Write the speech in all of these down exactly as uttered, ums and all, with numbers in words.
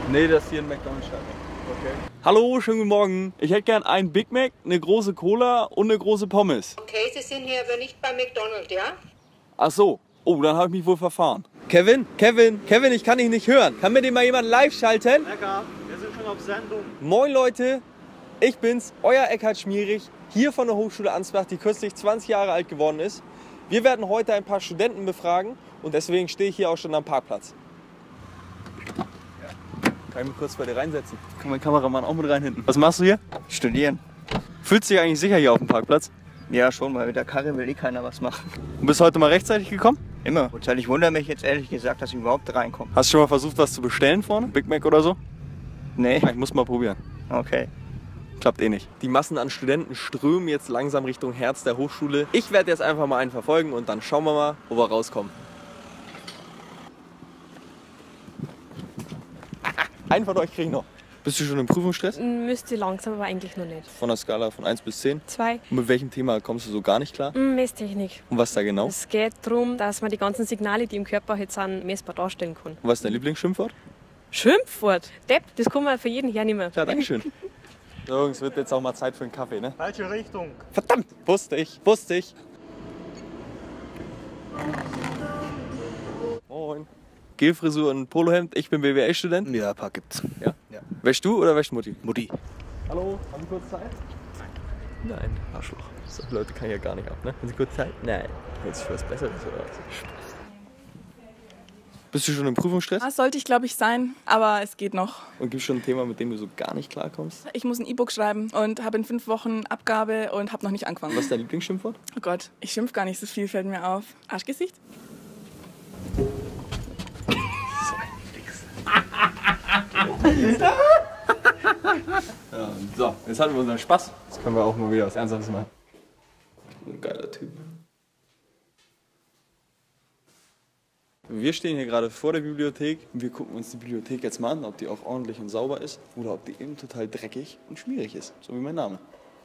Nee, das ist hier ein McDonald's. Okay. Hallo, schönen guten Morgen. Ich hätte gern einen Big Mac, eine große Cola und eine große Pommes. Okay, Sie sind hier aber nicht bei McDonald's, ja? Ach so. Oh, dann habe ich mich wohl verfahren. Kevin, Kevin, Kevin, ich kann dich nicht hören. Kann mir den mal jemand live schalten? Eckart, wir sind schon auf Sendung. Moin Leute, ich bin's, euer Eckhard Schmierig, hier von der Hochschule Ansbach, die kürzlich zwanzig Jahre alt geworden ist. Wir werden heute ein paar Studenten befragen und deswegen stehe ich hier auch schon am Parkplatz. Kann ich mich kurz bei dir reinsetzen? Kann mein Kameramann auch mit rein hinten. Was machst du hier? Studieren. Fühlst du dich eigentlich sicher hier auf dem Parkplatz? Ja, schon, weil mit der Karre will eh keiner was machen. Und bist heute mal rechtzeitig gekommen? Immer. Und ich wundere mich jetzt ehrlich gesagt, dass ich überhaupt reinkomme. Hast du schon mal versucht, was zu bestellen vorne? Big Mac oder so? Nee. Ich muss mal probieren. Okay. Klappt eh nicht. Die Massen an Studenten strömen jetzt langsam Richtung Herz der Hochschule. Ich werde jetzt einfach mal einen verfolgen und dann schauen wir mal, wo wir rauskommen. Einen von euch kriege ich noch. Bist du schon im Prüfungsstress? Müsste langsam, aber eigentlich noch nicht. Von der Skala von eins bis zehn? Zwei. Und mit welchem Thema kommst du so gar nicht klar? Messtechnik. Und was da genau? Es geht darum, dass man die ganzen Signale, die im Körper jetzt sind, messbar darstellen kann. Und was ist dein Lieblingsschimpfwort? Schimpfwort? Depp, das kann man für jeden hernehmen. Ja, danke schön. So, Jungs, wird jetzt auch mal Zeit für einen Kaffee, ne? Falsche Richtung. Verdammt! Wusste ich, wusste ich. Moin. Gelfrisur und Polohemd, ich bin B W L-Student. Ja, ein paar gibt's. Ja? Ja. Wäschst du oder wäscht Mutti? Mutti. Hallo, haben Sie kurz Zeit? Nein. Nein, Arschloch. So Leute kann ich ja gar nicht ab, ne? Haben Sie kurz Zeit? Nein. Jetzt für was Besseres oder was? Spaß. Bist du schon im Prüfungsstress? Das sollte ich, glaube ich, sein, aber es geht noch. Und gibt es schon ein Thema, mit dem du so gar nicht klarkommst? Ich muss ein E-Book schreiben und habe in fünf Wochen Abgabe und habe noch nicht angefangen. Was ist dein Lieblingsschimpfwort? Oh Gott, ich schimpf gar nicht so viel, fällt mir auf. Arschgesicht? Ja, so, jetzt hatten wir unseren Spaß. Jetzt können wir auch mal wieder was Ernsthaftes machen. Ein geiler Typ. Wir stehen hier gerade vor der Bibliothek und wir gucken uns die Bibliothek jetzt mal an, ob die auch ordentlich und sauber ist oder ob die eben total dreckig und schmierig ist, so wie mein Name.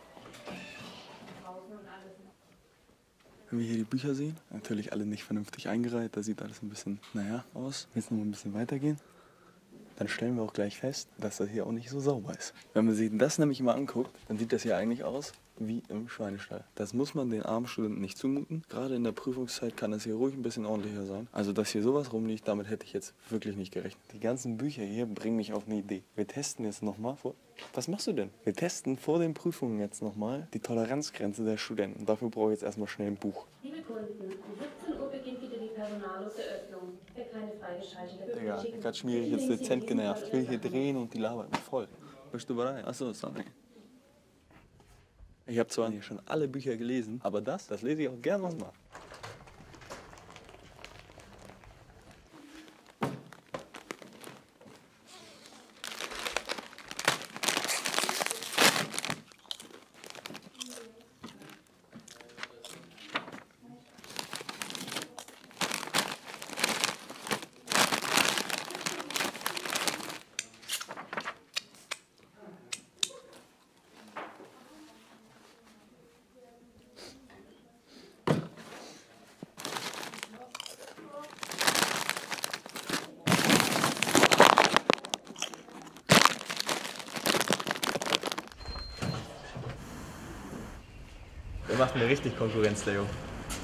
Wenn wir hier die Bücher sehen, natürlich alle nicht vernünftig eingereiht, da sieht alles ein bisschen, naja, aus. Jetzt noch mal ein bisschen weitergehen. Dann stellen wir auch gleich fest, dass das hier auch nicht so sauber ist. Wenn man sich das nämlich mal anguckt, dann sieht das hier eigentlich aus wie im Schweinestall. Das muss man den armen Studenten nicht zumuten. Gerade in der Prüfungszeit kann das hier ruhig ein bisschen ordentlicher sein. Also, dass hier sowas rumliegt, damit hätte ich jetzt wirklich nicht gerechnet. Die ganzen Bücher hier bringen mich auf eine Idee. Wir testen jetzt nochmal vor... Was machst du denn? Wir testen vor den Prüfungen jetzt nochmal die Toleranzgrenze der Studenten. Dafür brauche ich jetzt erstmal schnell ein Buch. Liebe Kunden, um siebzehn Uhr beginnt wieder die personallose Öffnung. Wer keine freigeschaltete Digga, ich hab schmierig jetzt dezent genervt. Ich will hier drehen und die labert mich voll. Bist du bereit? Achso, sorry. Ich habe zwar hier schon alle Bücher gelesen, aber das, das lese ich auch gerne nochmal. Der macht mir richtig Konkurrenz, der Junge.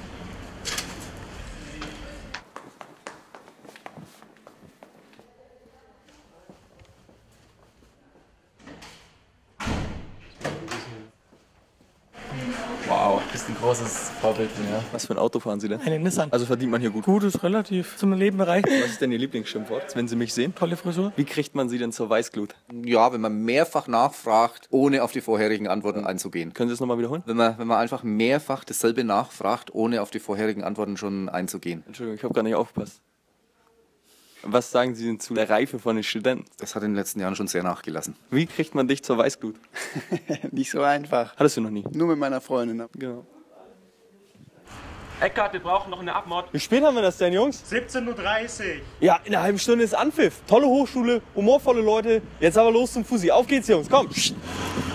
Wow, bist ein großes Vorbild von mir. Was für ein Auto fahren Sie denn? Eine Nissan. Also verdient man hier gut. Gut ist relativ zum Leben bereit. Was ist denn Ihr Lieblingsschimpfwort, wenn Sie mich sehen? Tolle Frisur. Wie kriegt man Sie denn zur Weißglut? Ja, wenn man mehrfach nachfragt, ohne auf die vorherigen Antworten einzugehen. Können Sie es nochmal wiederholen? Wenn man, wenn man einfach mehrfach dasselbe nachfragt, ohne auf die vorherigen Antworten schon einzugehen. Entschuldigung, ich habe gar nicht aufgepasst. Was sagen Sie denn zu der Reife von den Studenten? Das hat in den letzten Jahren schon sehr nachgelassen. Wie kriegt man dich zur Weißglut? Nicht so einfach. Hattest du noch nie? Nur mit meiner Freundin. Genau. Eckart, wir brauchen noch eine Abmord. Wie spät haben wir das denn, Jungs? siebzehn Uhr dreißig. Ja, in einer halben Stunde ist Anpfiff. Tolle Hochschule, humorvolle Leute. Jetzt aber los zum Fussi. Auf geht's, Jungs, komm.